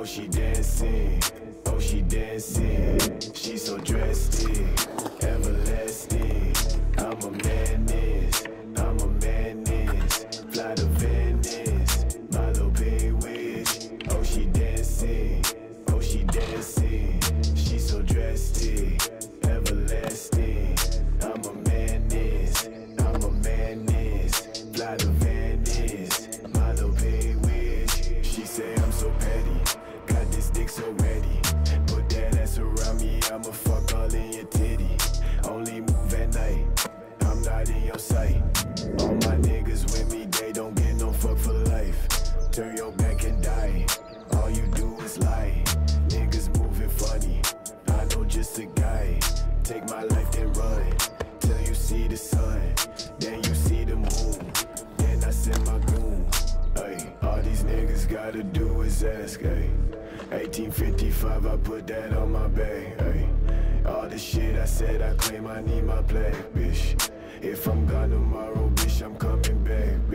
Oh, she dancing, oh, she dancing. She so drastic, everlasting. I'm a menace, I'm a menace. Fly to Venice, my little big witch. Oh, she dancing, oh, she dancing. She so drastic, everlasting. I'm a menace, I'm a menace. Fly to Venice, my little big witch. She say I'm so petty, got this dick so ready. Put that ass around me, I'ma fuck all in your titty. Only move at night, I'm not in your sight. All my niggas with me, they don't get no fuck for life. Turn your back and die, all you do is lie. Niggas moving funny, I know just a guy. Take my life then run, till you see the sun. Then you see the moon, then I send my goon. Ay, all these niggas gotta do is ask, ay. 1855, I put that on my back, ay. All the shit I said, I claim I need my black, bitch. If I'm gone tomorrow, bitch, I'm coming back,